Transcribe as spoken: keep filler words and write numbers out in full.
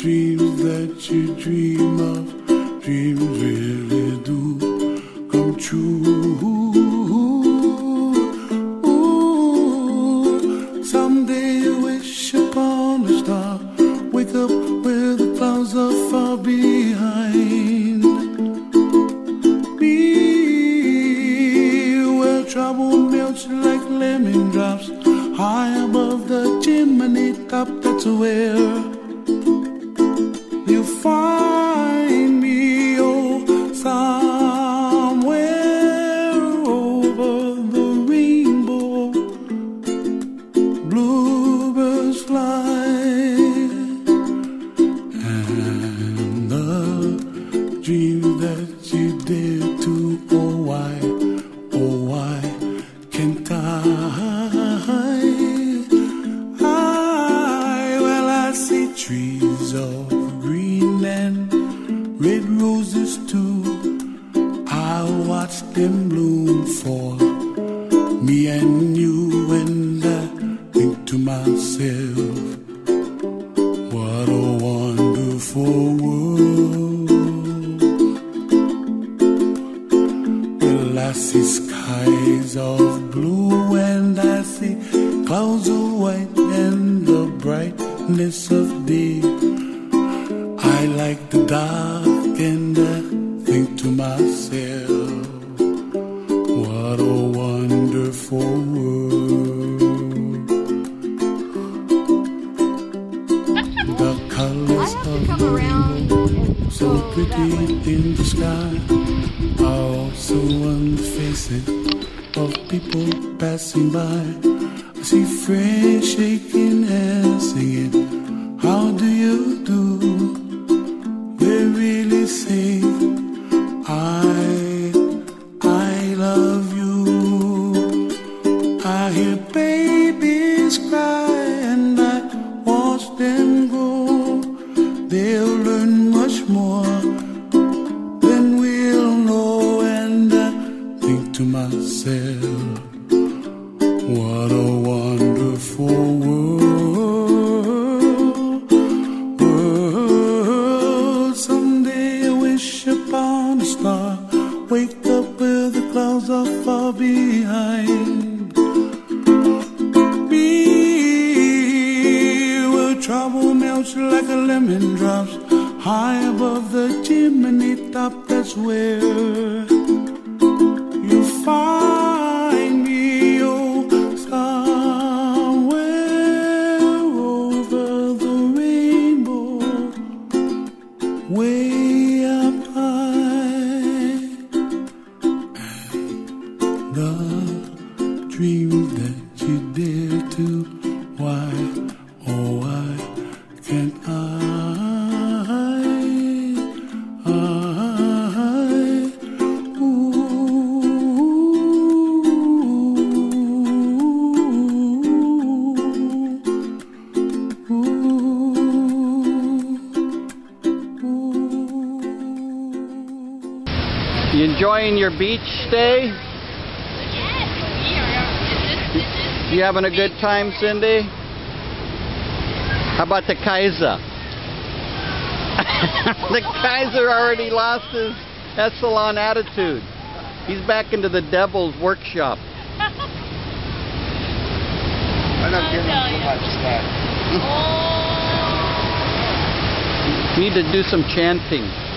dreams that you dream of, dreams really do come true. Ooh, someday you wish upon a star, wake up where the clouds are far behind. Be where trouble melts like lemon drops, high above the chimney top. That's where you find me, oh, somewhere over the rainbow. Bluebirds fly, and the dream that you dare to, oh why, oh why can't I? Trees of green and red roses too, I watch them bloom for me and you, and I think to myself, what a wonderful world. Well, I see skies of blue and I see clouds of white and the brightness of day. I like the dark and I think to myself, what a wonderful world. The colors of the rainbow, so pretty in the sky, are also on the faces of people passing by. I see friends shaking hands, singing, how do you do? They really say, I, I love you. I hear babies cry and I watch them grow. They'll learn much more than we'll know, and I think to myself, what a wonderful world, world. Someday I wish upon a star, wake up where the clouds are far behind. Be where trouble melts like a lemon drops, high above the chimney top. That's where you find me, oh, somewhere over the rainbow, way up high. And the dreams that you dare to, why, oh why can't I? I, ooh, You enjoying your beach stay? Yes, we are. Is this, is this You having a good time, Cindy? How about the Kaiser? The Kaiser already lost his Essalon attitude. He's back into the devil's workshop. I'm not giving him too much slack. Oh. Need to do some chanting.